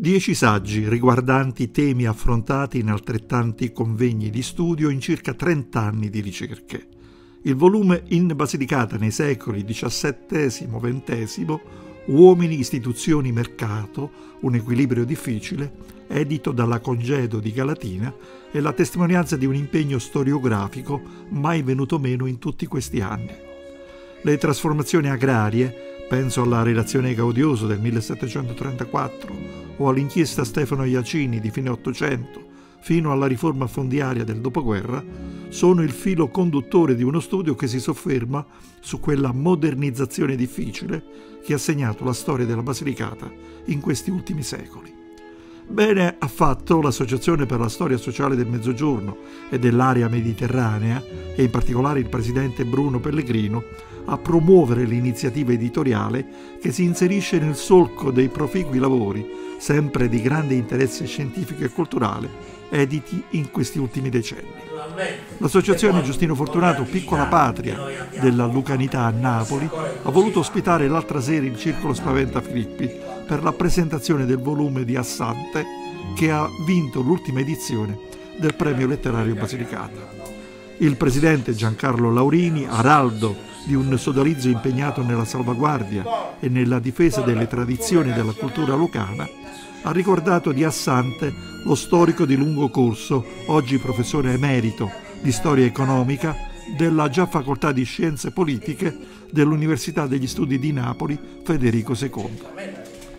10 saggi riguardanti temi affrontati in altrettanti convegni di studio in circa 30 anni di ricerche. Il volume In Basilicata nei secoli XVII-XX, Uomini, istituzioni, mercato, un equilibrio difficile, edito dalla Congedo di Galatina, è la testimonianza di un impegno storiografico mai venuto meno in tutti questi anni. Le trasformazioni agrarie, penso alla relazione Gaudioso del 1734 o all'inchiesta Stefano Jacini di fine Ottocento, fino alla riforma fondiaria del dopoguerra, sono il filo conduttore di uno studio che si sofferma su quella modernizzazione difficile che ha segnato la storia della Basilicata in questi ultimi secoli. Bene ha fatto l'Associazione per la Storia Sociale del Mezzogiorno e dell'area mediterranea, e in particolare il presidente Bruno Pellegrino, a promuovere l'iniziativa editoriale che si inserisce nel solco dei proficui lavori, sempre di grande interesse scientifico e culturale, editi in questi ultimi decenni. L'Associazione Giustino Fortunato, piccola patria della lucanità a Napoli, ha voluto ospitare l'altra sera il Circolo Spaventa Filippi per la presentazione del volume di Assante che ha vinto l'ultima edizione del Premio Letterario Basilicata. Il presidente Giancarlo Laurini, araldo di un sodalizio impegnato nella salvaguardia e nella difesa delle tradizioni della cultura lucana, ha ricordato di Assante lo storico di lungo corso, oggi professore emerito di storia economica della già facoltà di scienze politiche dell'Università degli Studi di Napoli Federico II.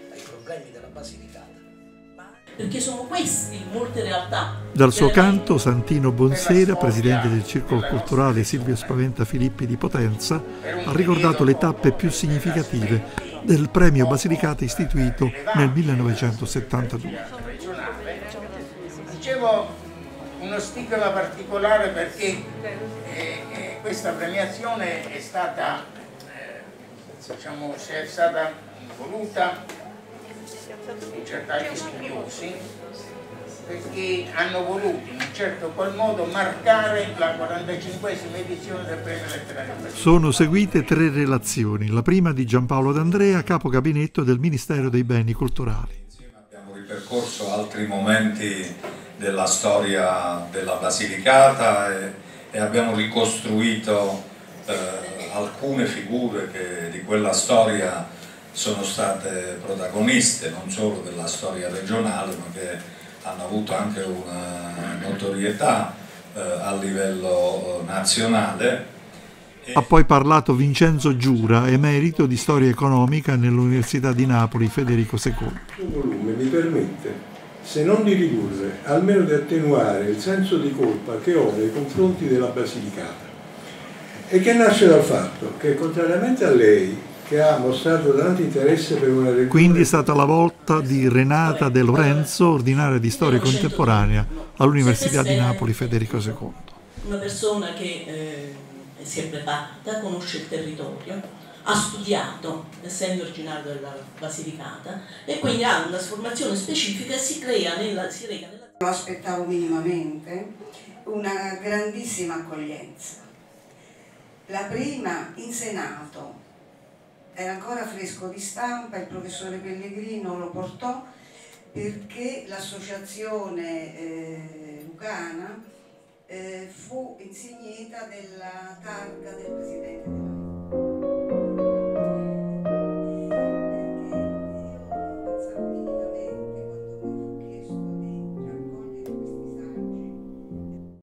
Perché sono questi molte realtà. Dal suo canto Santino Bonsera, presidente del Circolo Culturale Silvio Spaventa Filippi di Potenza, ha ricordato le tappe più significative del premio Basilicata istituito nel 1972. Dicevo uno stigma particolare perché questa premiazione è stata, è stata voluta certi studiosi perché hanno voluto in un certo qual modo marcare la 45esima edizione del Premio Letterario Basilicata. Sono seguite 3 relazioni, la prima di Giampaolo D'Andrea, capo gabinetto del Ministero dei Beni Culturali. Abbiamo ripercorso altri momenti della storia della Basilicata e abbiamo ricostruito alcune figure che di quella storia sono state protagoniste non solo della storia regionale, ma che hanno avuto anche una notorietà a livello nazionale. Ha poi parlato Vincenzo Giura, emerito di storia economica nell'Università di Napoli Federico II. Questo volume mi permette, se non di ridurre, almeno di attenuare il senso di colpa che ho nei confronti della Basilicata, e che nasce dal fatto che, contrariamente a lei, che ha mostrato tanto interesse per una regione... Quindi è stata la volta di Renata De Lorenzo, ordinaria di storia contemporanea all'Università di Napoli Federico II. Una persona che si è preparata, conosce il territorio, ha studiato, essendo originario della Basilicata, e quindi ha una formazione specifica e si reca nella... Non aspettavo minimamente una grandissima accoglienza. La prima in Senato. Era ancora fresco di stampa, il professore Pellegrino lo portò perché l'associazione lucana fu insignita della targa del presidente della